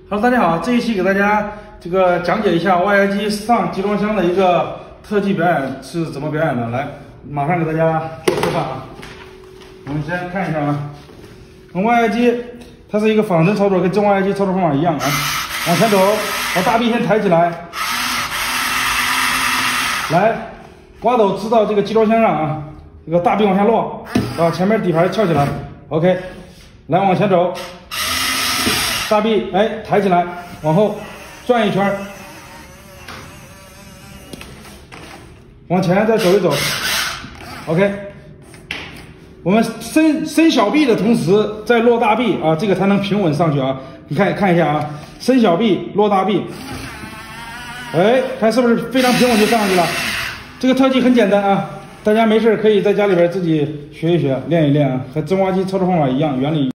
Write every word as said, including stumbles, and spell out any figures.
Hello， 大家好，这一期给大家这个讲解一下挖掘机上集装箱的一个特技表演是怎么表演的。来，马上给大家做示范啊。我们先看一下啊，我们挖掘机它是一个仿真操作，跟真挖掘机操作方法一样啊。往前走，把大臂先抬起来，来，挖斗支到这个集装箱上啊，这个大臂往下落，把前面底盘翘起来 ，OK， 来往前走。 大臂哎抬起来，往后转一圈，往前再走一走 ，OK。我们伸伸小臂的同时再落大臂啊，这个才能平稳上去啊。你看看一下啊，伸小臂落大臂，哎，看是不是非常平稳就上去了？这个特技很简单啊，大家没事可以在家里边自己学一学，练一练啊，和真挖机操作方法一样，原理。